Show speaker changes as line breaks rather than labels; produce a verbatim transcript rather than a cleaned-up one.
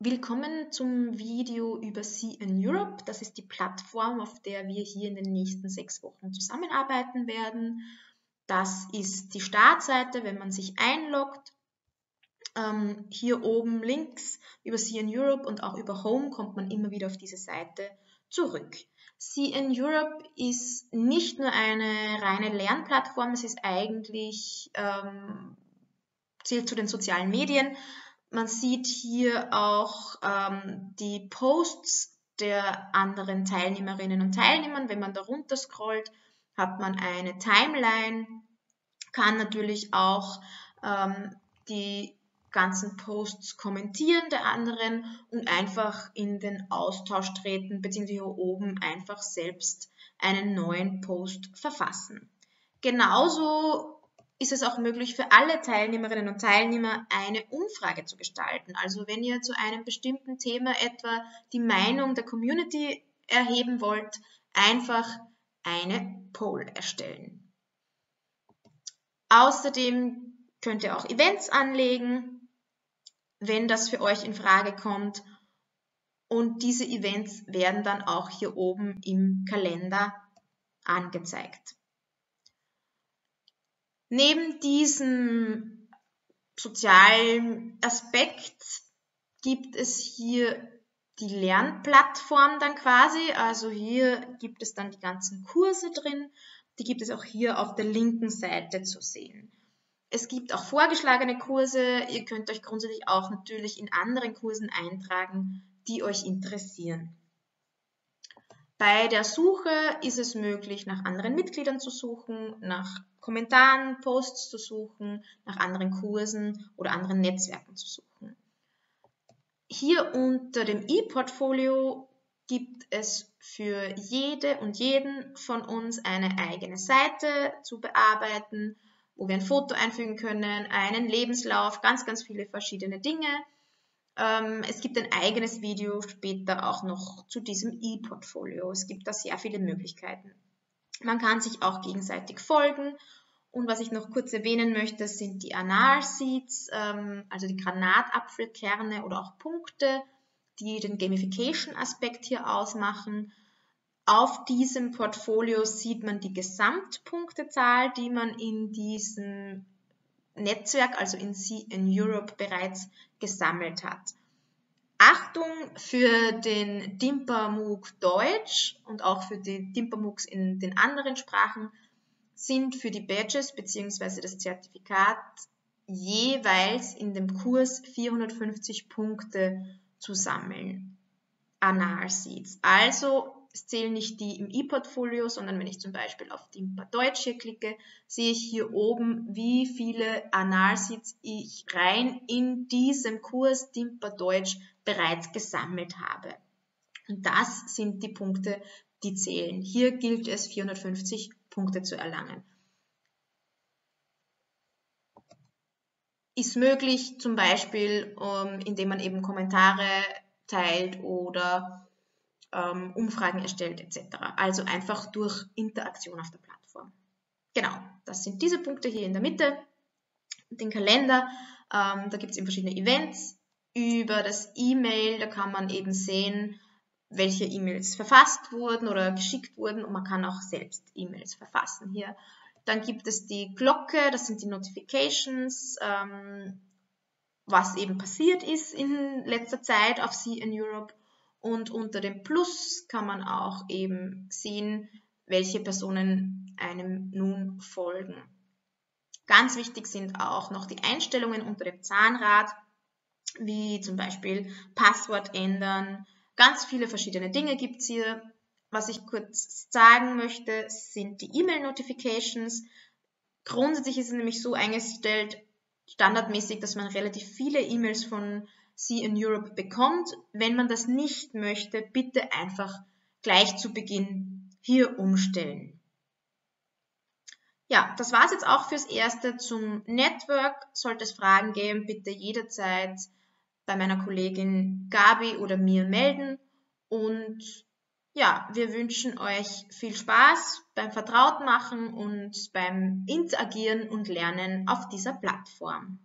Willkommen zum Video über C N Europe. Das ist die Plattform, auf der wir hier in den nächsten sechs Wochen zusammenarbeiten werden. Das ist die Startseite, wenn man sich einloggt. Ähm, hier oben links über C N Europe und auch über Home kommt man immer wieder auf diese Seite zurück. C N Europe ist nicht nur eine reine Lernplattform, es ist eigentlich, ähm, zählt zu den sozialen Medien. Man sieht hier auch ähm, die Posts der anderen Teilnehmerinnen und Teilnehmer. Wenn man da runter scrollt, hat man eine Timeline, kann natürlich auch ähm, die ganzen Posts kommentieren der anderen und einfach in den Austausch treten, beziehungsweise hier oben einfach selbst einen neuen Post verfassen. Genauso ist es auch möglich für alle Teilnehmerinnen und Teilnehmer eine Umfrage zu gestalten. Also wenn ihr zu einem bestimmten Thema etwa die Meinung der Community erheben wollt, einfach eine Poll erstellen. Außerdem könnt ihr auch Events anlegen, wenn das für euch in Frage kommt. Und diese Events werden dann auch hier oben im Kalender angezeigt. Neben diesem sozialen Aspekt gibt es hier die Lernplattform dann quasi. Also hier gibt es dann die ganzen Kurse drin. Die gibt es auch hier auf der linken Seite zu sehen. Es gibt auch vorgeschlagene Kurse. Ihr könnt euch grundsätzlich auch natürlich in anderen Kursen eintragen, die euch interessieren. Bei der Suche ist es möglich, nach anderen Mitgliedern zu suchen, nach Kommentaren, Posts zu suchen, nach anderen Kursen oder anderen Netzwerken zu suchen. Hier unter dem E-Portfolio gibt es für jede und jeden von uns eine eigene Seite zu bearbeiten, wo wir ein Foto einfügen können, einen Lebenslauf, ganz, ganz viele verschiedene Dinge. Es gibt ein eigenes Video später auch noch zu diesem E-Portfolio. Es gibt da sehr viele Möglichkeiten. Man kann sich auch gegenseitig folgen. Und was ich noch kurz erwähnen möchte, sind die Anar Seeds, also die Granatapfelkerne oder auch Punkte, die den Gamification-Aspekt hier ausmachen. Auf diesem Portfolio sieht man die Gesamtpunktezahl, die man in diesem Netzwerk, also in C N Europe, bereits gesammelt hat. Achtung für den Dimper-MOOC Deutsch und auch für die Dimper-MOOCs in den anderen Sprachen sind für die Badges bzw. das Zertifikat jeweils in dem Kurs vierhundertfünfzig Punkte zu sammeln. Anar Seeds. Also es zählen nicht die im E-Portfolio, sondern wenn ich zum Beispiel auf Dimper Deutsch hier klicke, sehe ich hier oben, wie viele Anar Seeds ich rein in diesem Kurs Dimper Deutsch bereits gesammelt habe. Und das sind die Punkte, die zählen. Hier gilt es, vierhundertfünfzig Punkte zu erlangen. Ist möglich, zum Beispiel, um, indem man eben Kommentare teilt oder um, Umfragen erstellt et cetera. Also einfach durch Interaktion auf der Plattform. Genau, das sind diese Punkte hier in der Mitte. Den Kalender, ähm, da gibt es eben verschiedene Events. Über das E-Mail, da kann man eben sehen, welche E-Mails verfasst wurden oder geschickt wurden und man kann auch selbst E-Mails verfassen hier. Dann gibt es die Glocke, das sind die Notifications, ähm, was eben passiert ist in letzter Zeit auf C N Europe. Und unter dem Plus kann man auch eben sehen, welche Personen einem nun folgen. Ganz wichtig sind auch noch die Einstellungen unter dem Zahnrad, wie zum Beispiel Passwort ändern. Ganz viele verschiedene Dinge gibt es hier. Was ich kurz sagen möchte, sind die E-Mail-Notifications. Grundsätzlich ist es nämlich so eingestellt, standardmäßig, dass man relativ viele E-Mails von C N Europe bekommt. Wenn man das nicht möchte, bitte einfach gleich zu Beginn hier umstellen. Ja, das war es jetzt auch fürs Erste zum Network. Sollte es Fragen geben, bitte jederzeit bei meiner Kollegin Gabi oder mir melden. Und ja, wir wünschen euch viel Spaß beim Vertrautmachen und beim Interagieren und Lernen auf dieser Plattform.